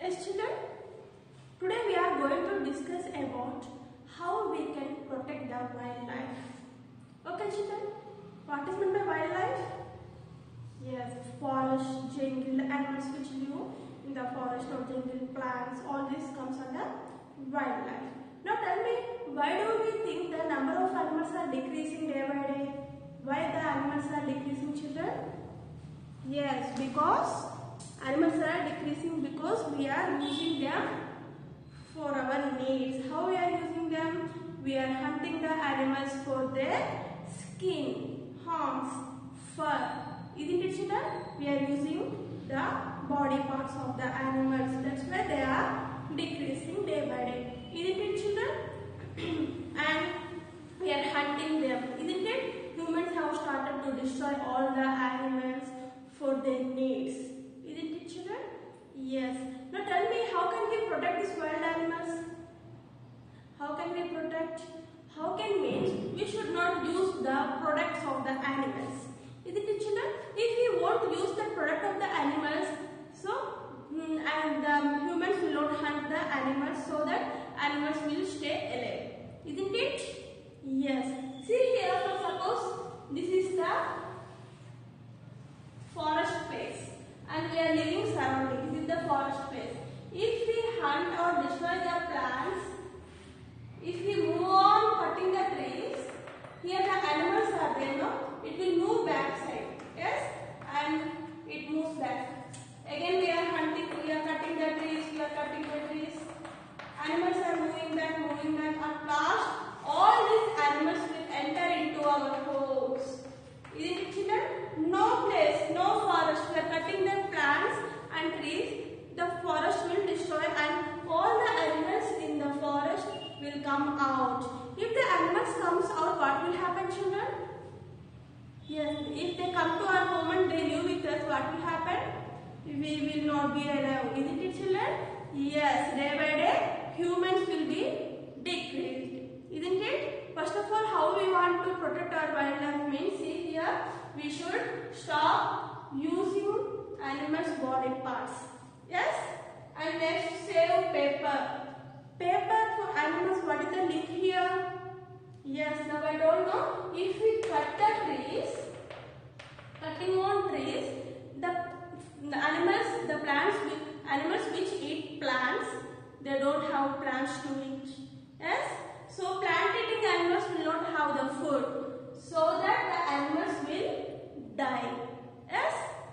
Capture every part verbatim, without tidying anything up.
Yes, children, today we are going to discuss about how we can protect the wildlife. Okay, children, what is meant by wildlife? Yes, forest, jungle, animals which live in the forest or jungle, plants, all this comes under wildlife. Now tell me, why do we think the number of animals are decreasing day by day? Why the animals are decreasing, children? Yes, because animals are decreasing because we are using them for our needs. How we are using them? We are hunting the animals for their skin, horns, fur. Isn't it, children? We are using the body parts of the animals. That's why they are decreasing day by day. Isn't it, children? And we are hunting them. Isn't it? Humans have started to destroy all the animals for their needs. Isn't it, children? Yes. Now tell me, how can we protect these wild animals? How can we protect? How can means we should not use the products of the animals. Isn't it, children? If we won't use the product of the animals, so mm, and the humans will not hunt the animals, so that animals will stay alive. Isn't it? Yes. See here, for suppose this is the forest place and we are living surrounding. This is the forest place. If we hunt or destroy the plants, if we move on cutting the trees, here the animals are there, no? It will move back side. Yes? And it moves back. Again we are hunting, we are cutting the trees, we are cutting the trees. Animals are moving back, moving back. At last, all these animals will enter into our homes. Isn't it, children? No place, no forest. We are cutting the plants and trees. The forest will destroy and all the animals in the forest will come out. If the animals comes out, what will happen, children? Yes, if they come to our home and they live with us, what will happen? We will not be alive. Isn't it, children? Yes, day by day, humans will be decreased. Isn't it? First of all, how we want to protect our wildlife means, see here, we should stop using animals' body parts. Yes? And next, save paper. Paper for animals, what is the link here? Yes, now I don't know. If we cut the trees, cutting on trees, the, the animals, the plants, animals which eat plants, they don't have plants to eat. Yes? So plant eating animals will not have the food, so that the animals will die. Yes?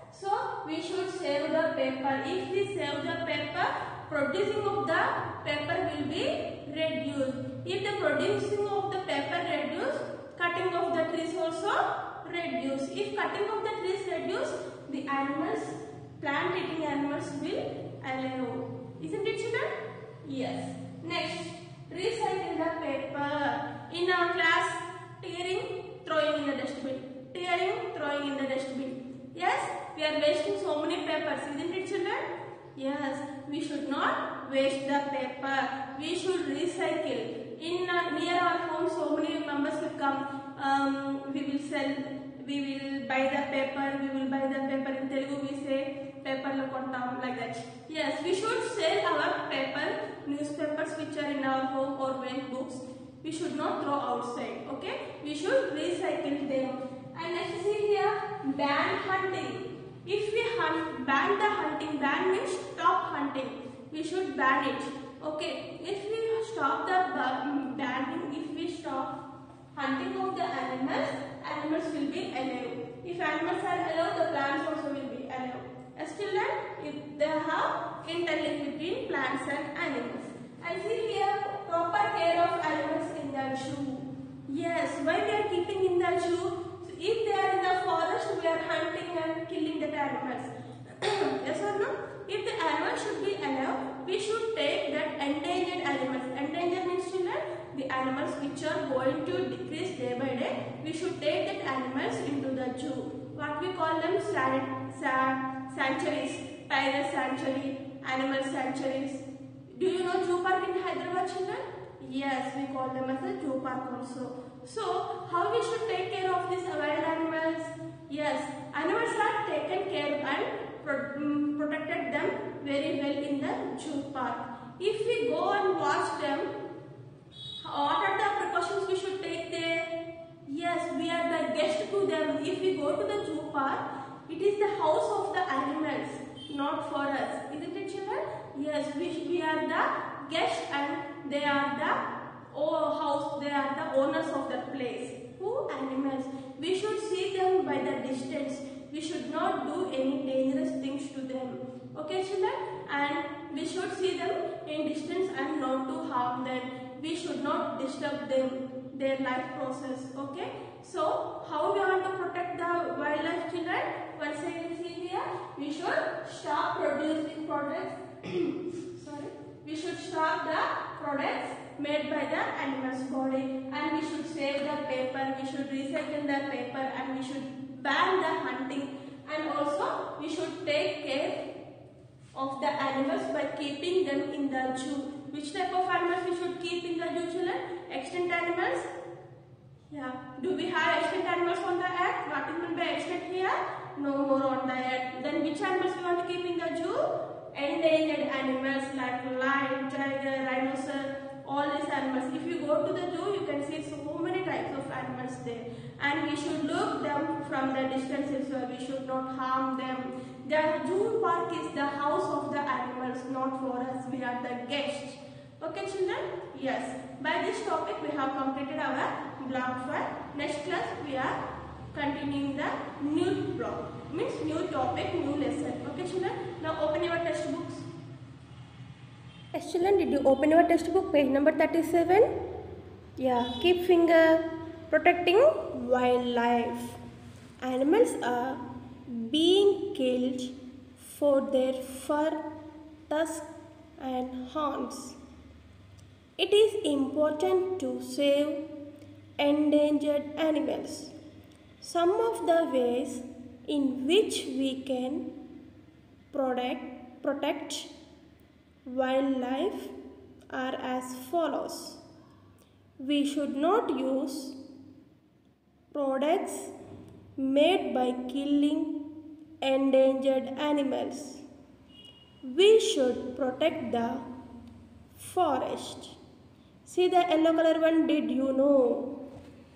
So we should save the paper. If we save the paper, producing of the paper will be reduced. If the producing of the paper reduce, cutting of the trees also reduce. If cutting of the trees reduce, the animals, plant eating animals will alive. Isn't it, children? Yes. Next, recycle the paper. In our class, tearing, throwing in the dustbin. Tearing, throwing in the dustbin. Yes, we are wasting so many papers. Isn't it, children? Yes, we should not waste the paper. We should recycle. In uh, near our home, so many members will come. Um, we will sell. We will buy the paper. We will buy the paper. In Telugu, we say paper lo kontam, like that. Yes, we should sell our paper, newspapers which are in our home or when books. We should not throw outside. Okay? We should recycle them. And next, see here, ban hunting. If we hunt, ban the hunting, ban means stop hunting. We should ban it. Okay. If we stop the banning, if we stop hunting of the animals, animals will be alive. If animals are alive, the plants also will be alive. As children, if they have interlink between plants and animals. And see here, proper care of animals in the zoo. Yes, why we are keeping in the zoo? If they are in the forest, we are hunting and killing the animals. Yes or no? If the animal should be alive, we should take that endangered animals. Endangered means, children, the animals which are going to decrease day by day. We should take that animals into the zoo. What we call them? San, san, sanctuaries. Tiger sanctuary, animal sanctuaries. Do you know zoo park in Hyderabad, children? Yes, we call them as a zoo park also. So, how we should take care of these wild animals? Yes, animals are taken care and pro um, protected them very well in the the zoo park. If we go and watch them, what are the precautions we should take there? Yes, we are the guest to them. If we go to the zoo park, it is the house of the animals, not for us. Isn't it, children? Yes, we, we are the guests and they are the oh, house, they are the owners of the place. Who? Animals. We should see them by the distance. We should not do any dangerous things to them. Okay, children? And we should see them in distance and not to harm them. We should not disturb them, their life process. Okay? So, how we want to protect the wildlife, children? Once again, see here, we should stop producing products. Sorry. We should stop the products made by the animal's body, and we should save the paper. We should recycle the paper, and we should ban the hunting. And also, we should take care of the animals by keeping them in the zoo. Which type of animals we should keep in the zoo, children? Extinct animals? Yeah. Do we have extinct animals on the earth? What is meant by extinct here? No more on the earth. Then which animals we want to keep in the zoo? Endangered animals like lion, tiger, rhinoceros, all these animals. If you go to the zoo, you can see so many types of animals there. And we should look them from the distance, so we should not harm them. The zoo park is the house of the animals, not for us. We are the guests. Okay, children? Yes. By this topic, we have completed our block five. Next class, we are continuing the new block. Means new topic, new lesson. Okay, children? Now open your textbooks. Yes, children, did you open your textbook? Page number thirty-seven. Yeah, keep finger. Protecting wildlife. Animals are being killed for their fur, tusks and horns. It is important to save endangered animals. Some of the ways in which we can protect, protect wildlife are as follows. We should not use products made by killing endangered animals. We should protect the forest. See the yellow color one, did you know?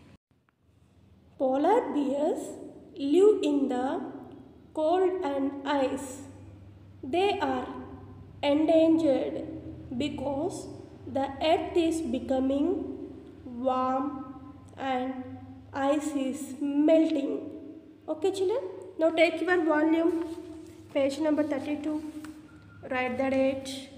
Polar bears live in the cold and ice. They are endangered because the earth is becoming warm and ice is melting. Okay, children? Now take your volume, page number thirty-two. Write the date.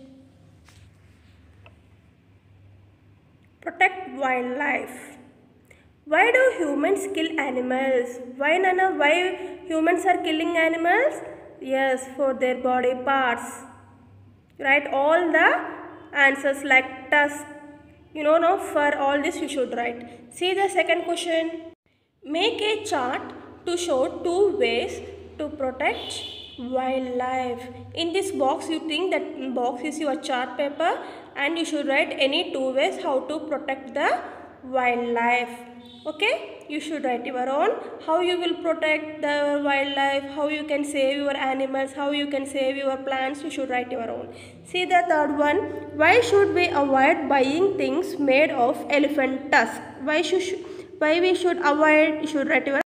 Protect wildlife. Why do humans kill animals? Why, Nana? Why humans are killing animals? Yes, for their body parts. Write all the answers like tusk, you know, no, for all this you should write. See the second question. Make a chart to show two ways to protect wildlife. In this box, you think that box is your chart paper and you should write any two ways how to protect the wildlife. Okay, you should write your own, how you will protect the wildlife, how you can save your animals, how you can save your plants. You should write your own. See the third one. Why should we avoid buying things made of elephant tusk? Why should why we should avoid? You should write your